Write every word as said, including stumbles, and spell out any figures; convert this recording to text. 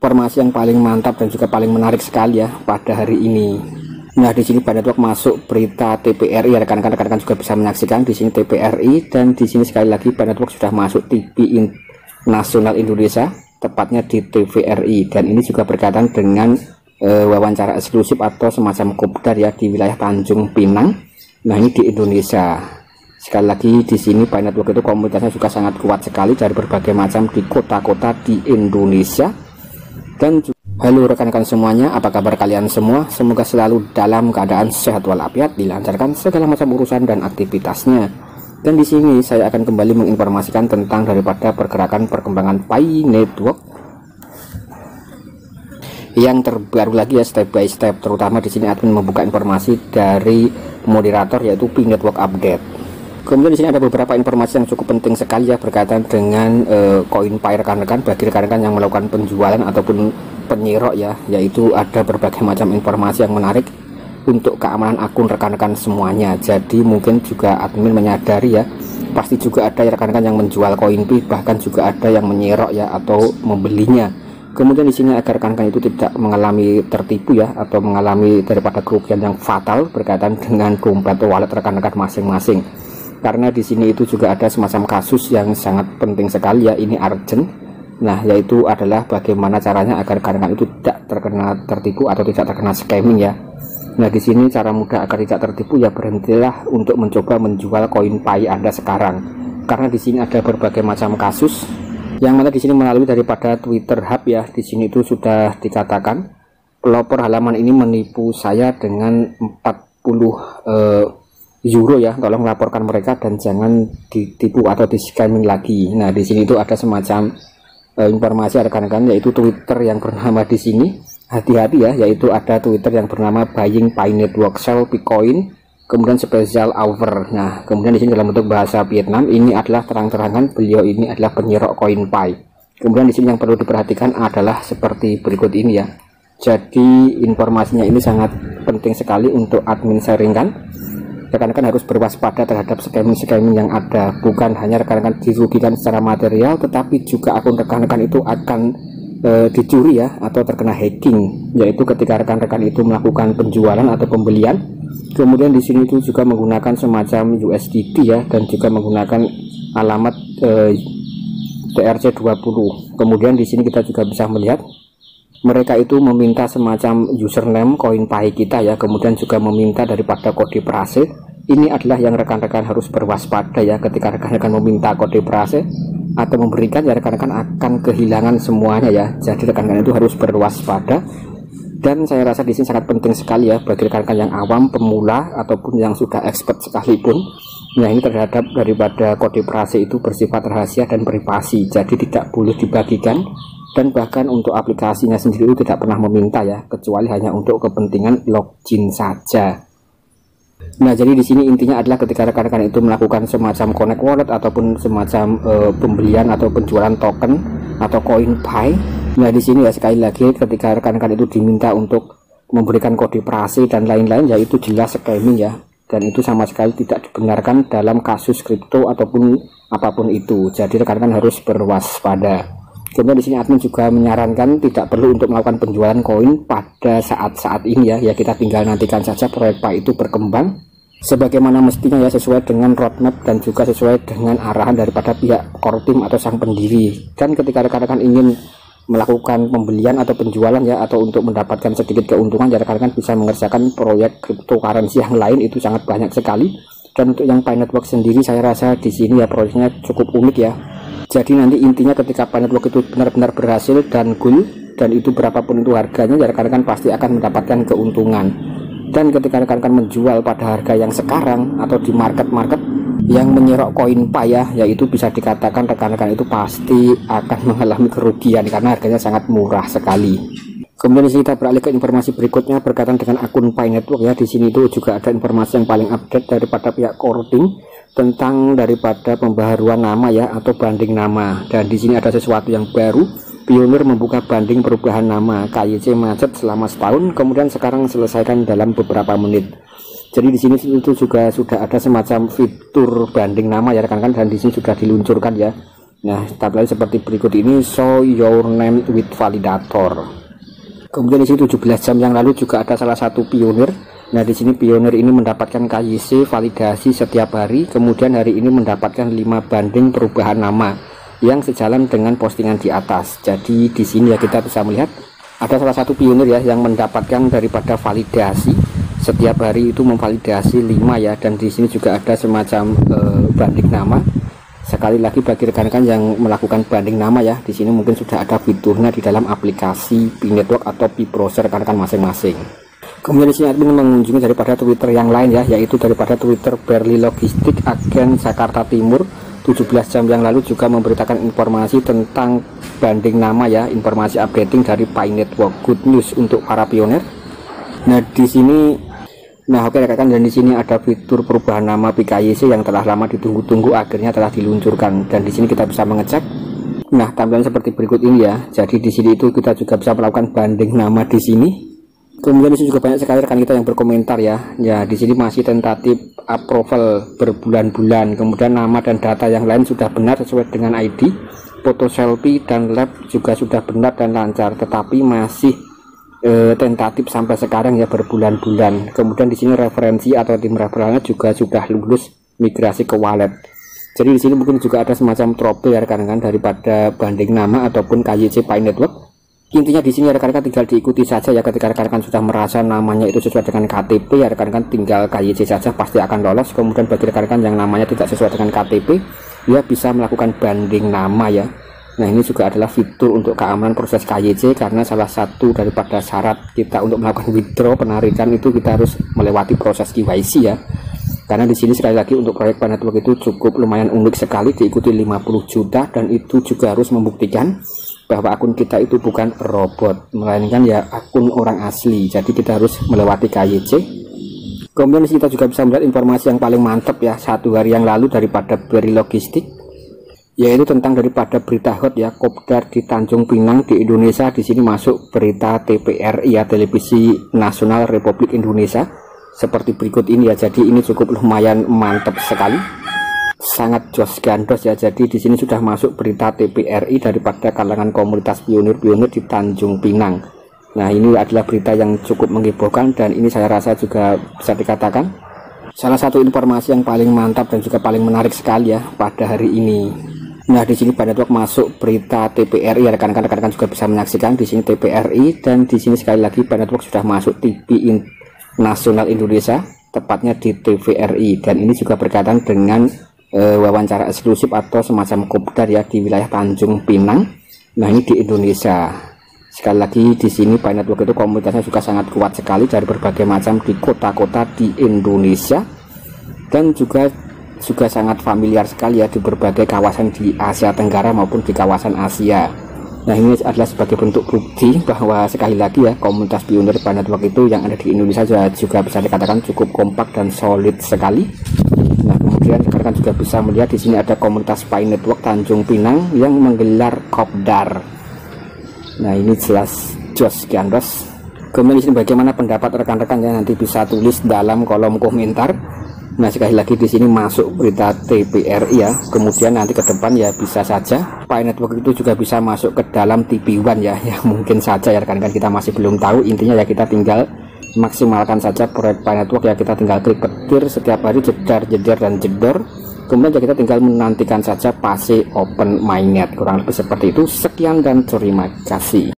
informasi yang paling mantap dan juga paling menarik sekali ya pada hari ini. Nah, di sini Pi Network masuk berita T P R I ya, rekan-rekan rekan-rekan juga bisa menyaksikan di sini T P R I, dan di sini sekali lagi Pi Network sudah masuk T V nasional Indonesia, tepatnya di T V R I, dan ini juga berkaitan dengan e, wawancara eksklusif atau semacam kopdar ya di wilayah Tanjung Pinang. Nah, ini di Indonesia. Sekali lagi di sini Pi Network itu komunitasnya juga sangat kuat sekali dari berbagai macam di kota-kota di Indonesia. Dan juga, halo rekan-rekan semuanya, apa kabar kalian semua? Semoga selalu dalam keadaan sehat walafiat, dilancarkan segala macam urusan dan aktivitasnya. Dan di sini saya akan kembali menginformasikan tentang daripada pergerakan perkembangan Pi Network yang terbaru lagi ya, step by step. Terutama di sini admin membuka informasi dari moderator yaitu Pi Network Update. Kemudian di sini ada beberapa informasi yang cukup penting sekali ya berkaitan dengan uh, koin Pi rekan-rekan, bagi rekan-rekan yang melakukan penjualan ataupun penyerok ya, yaitu ada berbagai macam informasi yang menarik untuk keamanan akun rekan-rekan semuanya. Jadi mungkin juga admin menyadari ya, pasti juga ada rekan-rekan yang menjual koin Pi, bahkan juga ada yang menyerok ya atau membelinya. Kemudian di sini agar rekan-rekan itu tidak mengalami tertipu ya atau mengalami daripada kerugian yang fatal berkaitan dengan dompet wallet rekan-rekan masing-masing. Karena di sini itu juga ada semacam kasus yang sangat penting sekali ya, ini urgent. Nah, yaitu adalah bagaimana caranya agar rekan-rekan itu tidak terkena tertipu atau tidak terkena scamming ya. Nah, di sini cara mudah agar tidak tertipu ya, berhentilah untuk mencoba menjual koin Pi Anda sekarang. Karena di sini ada berbagai macam kasus yang mana di sini melalui daripada Twitter Hub ya. Di sini itu sudah dikatakan pelopor halaman ini menipu saya dengan empat puluh eh, euro ya, tolong laporkan mereka dan jangan ditipu atau di scamming lagi. Nah, di sini itu ada semacam uh, informasi rekan-rekan, yaitu Twitter yang bernama di sini, hati-hati ya, yaitu ada Twitter yang bernama Buying Pi Network Sell Bitcoin, kemudian special offer. Nah, kemudian di sini dalam bentuk bahasa Vietnam, ini adalah terang-terangan beliau ini adalah penyerok koin Pi. Kemudian di sini yang perlu diperhatikan adalah seperti berikut ini ya. Jadi informasinya ini sangat penting sekali untuk admin sharingkan. Rekan-rekan harus berwaspada terhadap scamming-scamming yang ada. Bukan hanya rekan-rekan dirugikan secara material, tetapi juga akun rekan-rekan itu akan e, dicuri ya atau terkena hacking, yaitu ketika rekan-rekan itu melakukan penjualan atau pembelian. Kemudian di sini itu juga menggunakan semacam U S D T ya, dan juga menggunakan alamat e, T R C dua puluh. Kemudian di sini kita juga bisa melihat mereka itu meminta semacam username koin Pi kita ya, kemudian juga meminta daripada kode prase. Ini adalah yang rekan-rekan harus berwaspada ya, ketika rekan-rekan meminta kode prase atau memberikan ya, rekan-rekan akan kehilangan semuanya ya. Jadi rekan-rekan itu harus berwaspada, dan saya rasa di sini sangat penting sekali ya bagi rekan-rekan yang awam, pemula ataupun yang sudah expert sekalipun. Nah, ini terhadap daripada kode prase itu bersifat rahasia dan privasi, jadi tidak boleh dibagikan. Dan bahkan untuk aplikasinya sendiri itu tidak pernah meminta ya, kecuali hanya untuk kepentingan login saja. Nah, jadi di sini intinya adalah ketika rekan-rekan itu melakukan semacam connect wallet ataupun semacam e, pembelian atau penjualan token atau koin Pi. Nah, di sini ya sekali lagi ketika rekan-rekan itu diminta untuk memberikan kode prase dan lain-lain, yaitu jelas scamming ya. Dan itu sama sekali tidak dibenarkan dalam kasus kripto ataupun apapun itu. Jadi rekan-rekan harus berwaspada. Kemudian di sini admin juga menyarankan tidak perlu untuk melakukan penjualan koin pada saat-saat ini ya. Ya, kita tinggal nantikan saja proyek Pi itu berkembang sebagaimana mestinya ya, sesuai dengan roadmap dan juga sesuai dengan arahan daripada pihak core team atau sang pendiri. Dan ketika rekan-rekan ingin melakukan pembelian atau penjualan ya, atau untuk mendapatkan sedikit keuntungan ya, rekan-rekan bisa mengerjakan proyek cryptocurrency yang lain, itu sangat banyak sekali. Dan untuk yang Pi Network sendiri saya rasa di sini ya proyeknya cukup unik ya. Jadi nanti intinya ketika Pi Network itu benar-benar berhasil dan goal, dan itu berapapun itu harganya ya, rekan-rekan pasti akan mendapatkan keuntungan. Dan ketika rekan-rekan menjual pada harga yang sekarang atau di market-market yang menyerok koin Pi ya, yaitu bisa dikatakan rekan-rekan itu pasti akan mengalami kerugian karena harganya sangat murah sekali. Kemudian di sini kita beralih ke informasi berikutnya berkaitan dengan akun Pi Network ya. Di sini itu juga ada informasi yang paling update daripada pihak core team tentang daripada pembaharuan nama ya atau banding nama. Dan di sini ada sesuatu yang baru. Pionir membuka banding perubahan nama, K Y C macet selama setahun, kemudian sekarang selesaikan dalam beberapa menit. Jadi di sini itu juga sudah ada semacam fitur banding nama ya rekan-rekan, dan di sini sudah diluncurkan ya. Nah, tampilan seperti berikut ini, show your name with validator. Kemudian di sini tujuh belas jam yang lalu juga ada salah satu pionir. Nah, di sini pionir ini mendapatkan K Y C validasi setiap hari. Kemudian hari ini mendapatkan lima banding perubahan nama yang sejalan dengan postingan di atas. Jadi di sini ya kita bisa melihat ada salah satu pionir ya yang mendapatkan daripada validasi setiap hari itu memvalidasi lima ya, dan di sini juga ada semacam e, banding nama. Sekali lagi bagi rekan-rekan yang melakukan banding nama ya, di sini mungkin sudah ada fiturnya di dalam aplikasi Pi Network atau Pi Browser rekan-rekan masing-masing. Kemudian di sini admin mengunjungi daripada Twitter yang lain ya, yaitu daripada Twitter Berli Logistik Agen Jakarta Timur. tujuh belas jam yang lalu juga memberitakan informasi tentang banding nama ya, informasi updating dari Pi Network. Good news untuk para pionir. Nah, di sini Nah oke rekan-rekan, dan di sini ada fitur perubahan nama Pi K Y C yang telah lama ditunggu-tunggu akhirnya telah diluncurkan, dan di sini kita bisa mengecek. Nah, tampilan seperti berikut ini ya. Jadi di sini itu kita juga bisa melakukan banding nama di sini. Kemudian di sini juga banyak sekali rekan kita yang berkomentar ya. Ya, di sini masih tentatif approval berbulan-bulan. Kemudian nama dan data yang lain sudah benar sesuai dengan I D. Foto selfie dan lab juga sudah benar dan lancar, tetapi masih E, tentatif sampai sekarang ya, berbulan-bulan. Kemudian di sini referensi atau tim referensinya juga sudah lulus migrasi ke wallet. Jadi di sini mungkin juga ada semacam trouble ya rekan-rekan daripada banding nama ataupun K Y C Pi Network. Intinya di sini rekan-rekan tinggal diikuti saja ya. Ketika rekan-rekan sudah merasa namanya itu sesuai dengan K T P ya, rekan-rekan tinggal K Y C saja pasti akan lolos. Kemudian bagi rekan-rekan yang namanya tidak sesuai dengan K T P, ya bisa melakukan banding nama ya. Nah, ini juga adalah fitur untuk keamanan proses K Y C, karena salah satu daripada syarat kita untuk melakukan withdraw penarikan itu kita harus melewati proses K Y C ya. Karena di sini sekali lagi untuk proyek Pi Network itu cukup lumayan unik sekali, diikuti lima puluh juta, dan itu juga harus membuktikan bahwa akun kita itu bukan robot, melainkan ya akun orang asli. Jadi kita harus melewati K Y C. Kemudian kita juga bisa melihat informasi yang paling mantap ya satu hari yang lalu daripada Berli Logistik, yaitu tentang daripada berita hot ya, kopdar di Tanjung Pinang di Indonesia. Di sini masuk berita T V R I ya, Televisi Nasional Republik Indonesia, seperti berikut ini ya. Jadi ini cukup lumayan mantap sekali, sangat jos gandos ya. Jadi di sini sudah masuk berita T V R I daripada kalangan komunitas pionir-pionir di Tanjung Pinang. Nah, ini adalah berita yang cukup menghebohkan, dan ini saya rasa juga bisa dikatakan salah satu informasi yang paling mantap dan juga paling menarik sekali ya pada hari ini. Nah, di sini Pi Network masuk berita T V R I ya, rekan-rekan rekan-rekan juga bisa menyaksikan di sini T V R I, dan di sini sekali lagi Pi Network sudah masuk T V Nasional Indonesia, tepatnya di T V R I, dan ini juga berkaitan dengan e, wawancara eksklusif atau semacam kopdar ya di wilayah Tanjung Pinang. Nah, ini di Indonesia. Sekali lagi di sini Pi Network itu komunitasnya juga sangat kuat sekali dari berbagai macam di kota-kota di Indonesia, dan juga juga sangat familiar sekali ya di berbagai kawasan di Asia Tenggara maupun di kawasan Asia. Nah, ini adalah sebagai bentuk bukti bahwa sekali lagi ya komunitas pionir Pi Network itu yang ada di Indonesia juga, juga bisa dikatakan cukup kompak dan solid sekali. Nah, kemudian rekan-rekan juga bisa melihat di sini ada komunitas Pi Network Tanjung Pinang yang menggelar kopdar. Nah, ini jelas jos gandos. Kemudian di sini bagaimana pendapat rekan-rekan ya, nanti bisa tulis dalam kolom komentar. Nah, sekali lagi di sini masuk berita T V R I ya. Kemudian nanti ke depan ya bisa saja Pi Network itu juga bisa masuk ke dalam T V One ya. Ya mungkin saja ya rekan-rekan, kita masih belum tahu. Intinya ya kita tinggal maksimalkan saja proyek Pi Network ya, kita tinggal klik petir setiap hari, jedar jedar dan jedor. Kemudian ya kita tinggal menantikan saja pase open mainnet. Kurang lebih seperti itu. Sekian dan terima kasih.